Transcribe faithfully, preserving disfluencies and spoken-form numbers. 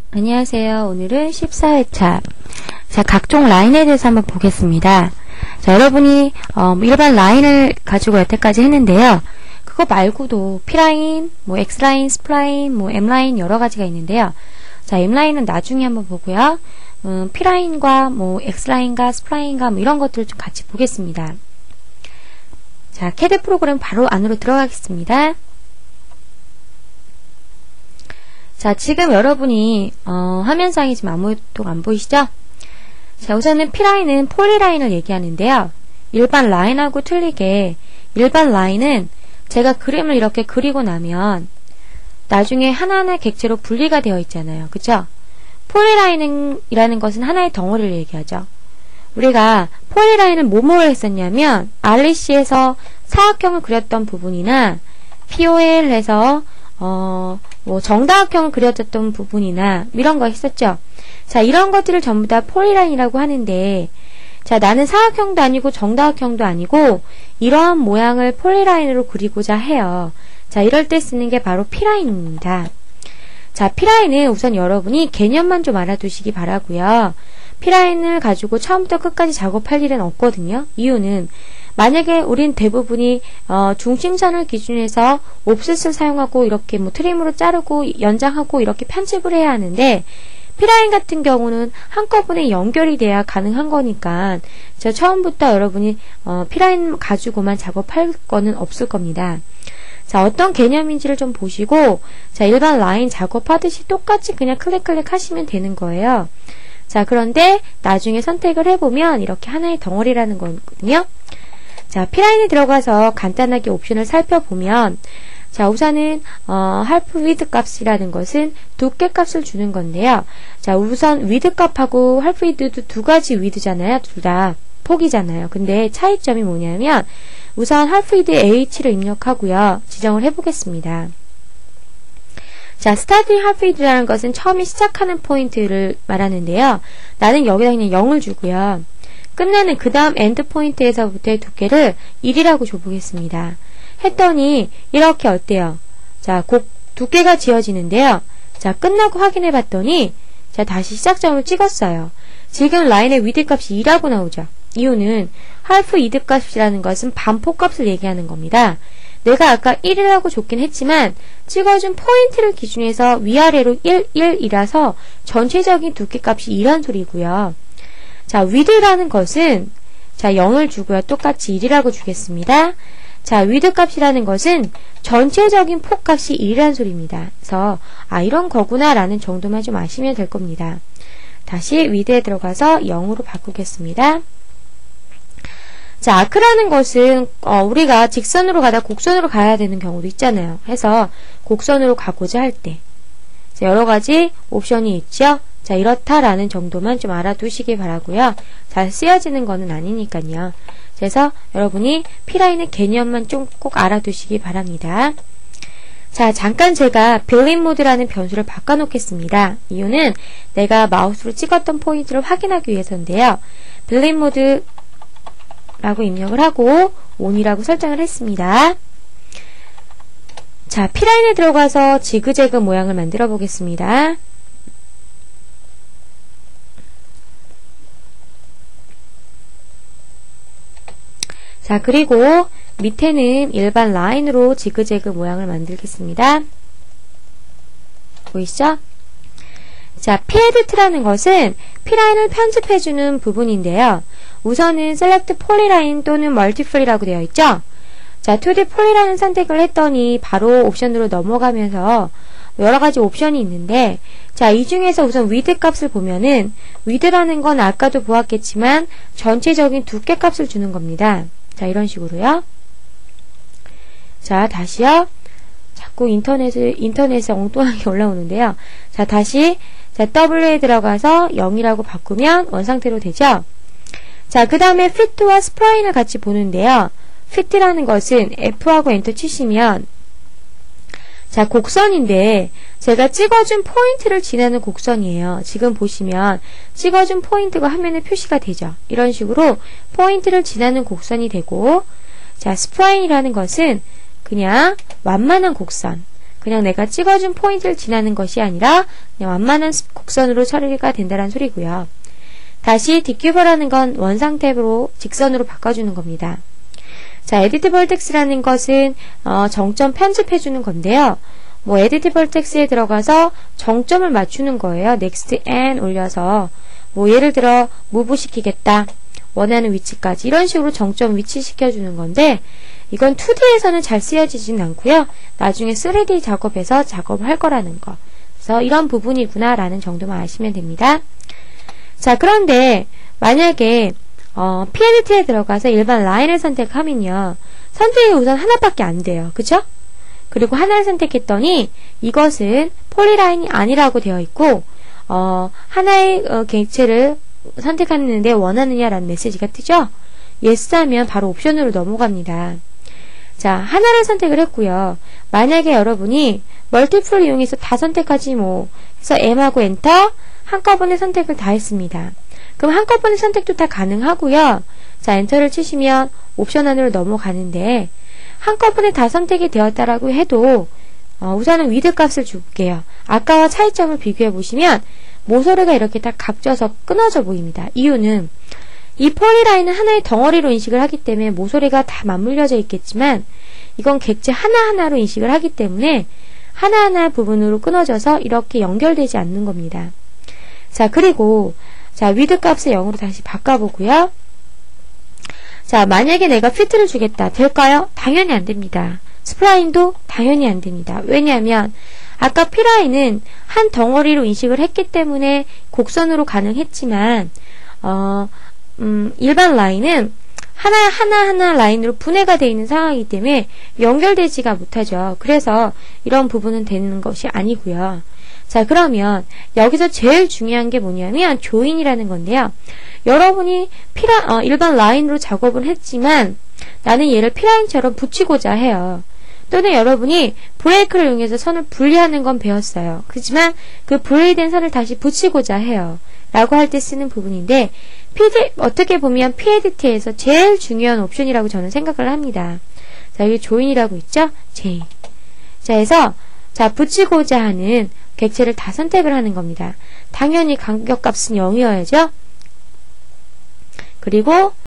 안녕하세요. 오늘은 십사 회차. 자, 각종 라인에 대해서 한번 보겠습니다. 자, 여러분이 어, 일반 라인을 가지고 여태까지 했는데요. 그거 말고도 P라인, 뭐 X라인, S라인, 뭐 M라인 여러 가지가 있는데요. 자, M라인은 나중에 한번 보고요. 음, P라인과 뭐 X라인과 S라인과 뭐 이런 것들을 좀 같이 보겠습니다. 자, 캐드 프로그램 바로 안으로 들어가겠습니다. 자, 지금 여러분이 어, 화면상이 지금 아무것도 안 보이시죠? 자, 우선은 P라인은 폴리라인을 얘기하는데요. 일반 라인하고 틀리게 일반 라인은 제가 그림을 이렇게 그리고 나면 나중에 하나하나 객체로 분리가 되어 있잖아요. 그쵸? 폴리라인이라는 것은 하나의 덩어리를 얘기하죠. 우리가 폴리라인을 뭐뭐로 했었냐면 알리씨에서 사각형을 그렸던 부분이나 피오엘에서 어, 뭐 정다각형을 그려졌던 부분이나 이런 거 했었죠. 자, 이런 것들을 전부 다 폴리라인이라고 하는데, 자, 나는 사각형도 아니고 정다각형도 아니고 이러한 모양을 폴리라인으로 그리고자 해요. 자, 이럴 때 쓰는 게 바로 P라인입니다. 자, P라인은 우선 여러분이 개념만 좀 알아두시기 바라고요. P라인을 가지고 처음부터 끝까지 작업할 일은 없거든요. 이유는 만약에 우린 대부분이 어, 중심선을 기준해서 옵셋을 사용하고 이렇게 뭐 트림으로 자르고 연장하고 이렇게 편집을 해야 하는데, P라인 같은 경우는 한꺼번에 연결이 돼야 가능한 거니까 저 처음부터 여러분이 어, P라인 가지고만 작업할 거는 없을 겁니다. 자, 어떤 개념인지를 좀 보시고, 자, 일반 라인 작업하듯이 똑같이 그냥 클릭 클릭 하시면 되는 거예요. 자, 그런데 나중에 선택을 해보면 이렇게 하나의 덩어리라는 거거든요. 자, P라인에 들어가서 간단하게 옵션을 살펴보면, 자, 우선은 어, half width 값이라는 것은 두께 값을 주는 건데요. 자, 우선 width 값하고 half width도 두 가지 width잖아요. 둘 다 폭이잖아요. 근데 차이점이 뭐냐면 우선 half width h를 입력하고요. 지정을 해보겠습니다. 자, starting half width라는 것은 처음에 시작하는 포인트를 말하는데요. 나는 여기다 그냥 영을 주고요. 끝나는 그 다음 엔드 포인트에서부터의 두께를 일이라고 줘보겠습니다. 했더니 이렇게 어때요? 자, 곡 두께가 지어지는데요. 자, 끝나고 확인해 봤더니 자, 다시 시작점을 찍었어요. 지금 라인의 위드 값이 이라고 나오죠. 이유는 half width 값이라는 것은 반폭 값을 얘기하는 겁니다. 내가 아까 일이라고 줬긴 했지만 찍어준 포인트를 기준해서 위아래로 일, 일이라서 전체적인 두께 값이 이란 소리고요. 자, width라는 것은 자, 영을 주고요. 똑같이 일이라고 주겠습니다. 자, width 값이라는 것은 전체적인 폭 값이 일이라는 소리입니다. 그래서 아, 이런 거구나 라는 정도만 좀 아시면 될 겁니다. 다시 width에 들어가서 영으로 바꾸겠습니다. 자, 아크라는 것은 어, 우리가 직선으로 가다 곡선으로 가야 되는 경우도 있잖아요. 해서 곡선으로 가고자 할 때 여러 가지 옵션이 있죠. 자, 이렇다라는 정도만 좀 알아두시기 바라고요. 잘 쓰여지는 거는 아니니까요. 그래서 여러분이 P라인의 개념만 좀 꼭 알아두시기 바랍니다. 자, 잠깐 제가 빌린 모드라는 변수를 바꿔놓겠습니다. 이유는 내가 마우스로 찍었던 포인트를 확인하기 위해서인데요. 빌린 모드 라고 입력을 하고 온이라고 설정을 했습니다. 자, P라인에 들어가서 지그재그 모양을 만들어 보겠습니다. 자, 그리고 밑에는 일반 라인으로 지그재그 모양을 만들겠습니다. 보이시죠? 자, P에디트라는 것은 P라인을 편집해주는 부분인데요. 우선은 Select Polyline 또는 Multiply라고 되어 있죠. 자, 투디 폴리라인 선택을 했더니 바로 옵션으로 넘어가면서 여러가지 옵션이 있는데, 자, 이 중에서 우선 width 값을 보면은 width라는 건 아까도 보았겠지만 전체적인 두께 값을 주는 겁니다. 자, 이런 식으로요. 자, 다시요. 자꾸 인터넷에, 인터넷에 엉뚱하게 올라오는데요. 자, 다시 자, W에 들어가서 영이라고 바꾸면 원상태로 되죠. 자, 그 다음에 fit와 spline을 같이 보는데요. fit라는 것은 F하고 엔터 치시면 자, 곡선인데 제가 찍어준 포인트를 지나는 곡선이에요. 지금 보시면 찍어준 포인트가 화면에 표시가 되죠. 이런 식으로 포인트를 지나는 곡선이 되고, 자, 스프라인이라는 것은 그냥 완만한 곡선, 그냥 내가 찍어준 포인트를 지나는 것이 아니라 그냥 완만한 곡선으로 처리가 된다는 소리고요. 다시 디큐버라는 건 원상태로 직선으로 바꿔주는 겁니다. 자, 에디트 벌텍스라는 것은 어, 정점 편집해주는 건데요. 뭐 에디트 벌텍스에 들어가서 정점을 맞추는 거예요. next and 올려서 뭐 예를 들어 무브 시키겠다. 원하는 위치까지 이런 식으로 정점 위치시켜주는 건데 이건 투디에서는 잘 쓰여지진 않고요. 나중에 쓰리디 작업에서 작업을 할 거라는 거. 그래서 이런 부분이구나 라는 정도만 아시면 됩니다. 자, 그런데 만약에 어, 피에디티에 들어가서 일반 라인을 선택하면요. 선택이 우선 하나밖에 안 돼요. 그쵸? 그리고 하나를 선택했더니 이것은 폴리라인이 아니라고 되어 있고 어, 하나의 어, 객체를 선택하는데 원하느냐라는 메시지가 뜨죠? 예스 하면 바로 옵션으로 넘어갑니다. 자, 하나를 선택을 했고요. 만약에 여러분이 멀티플을 이용해서 다 선택하지 뭐 해서 M하고 엔터 한꺼번에 선택을 다 했습니다. 그럼 한꺼번에 선택도 다 가능하고요. 자, 엔터를 치시면 옵션 안으로 넘어가는데 한꺼번에 다 선택이 되었다라고 해도 어, 우선은 위드 값을 줄게요. 아까와 차이점을 비교해 보시면 모서리가 이렇게 딱 각져서 끊어져 보입니다. 이유는 이 폴리라인은 하나의 덩어리로 인식을 하기 때문에 모서리가 다 맞물려져 있겠지만 이건 객체 하나하나로 인식을 하기 때문에 하나하나 부분으로 끊어져서 이렇게 연결되지 않는 겁니다. 자, 그리고 자, 위드 값을 영으로 다시 바꿔보고요. 자, 만약에 내가 피트를 주겠다. 될까요? 당연히 안 됩니다. 스플라인도 당연히 안 됩니다. 왜냐하면 아까 P라인은 한 덩어리로 인식을 했기 때문에 곡선으로 가능했지만 어, 음, 일반 라인은 하나 하나 하나 라인으로 분해가 되어 있는 상황이기 때문에 연결되지가 못하죠. 그래서 이런 부분은 되는 것이 아니고요. 자, 그러면 여기서 제일 중요한 게 뭐냐면 조인이라는 건데요. 여러분이 P라, 어, 일반 라인으로 작업을 했지만 나는 얘를 P라인처럼 붙이고자 해요. 또는 여러분이 브레이크를 이용해서 선을 분리하는 건 배웠어요. 그렇지만 그 분리된 선을 다시 붙이고자 해요. 라고 할 때 쓰는 부분인데 피디, 어떻게 보면 피에디트에서 제일 중요한 옵션이라고 저는 생각을 합니다. 자, 여기 조인이라고 있죠? J. 자, 해서 자, 붙이고자 하는 객체를 다 선택을 하는 겁니다. 당연히 간격값은 영이어야죠. 그리고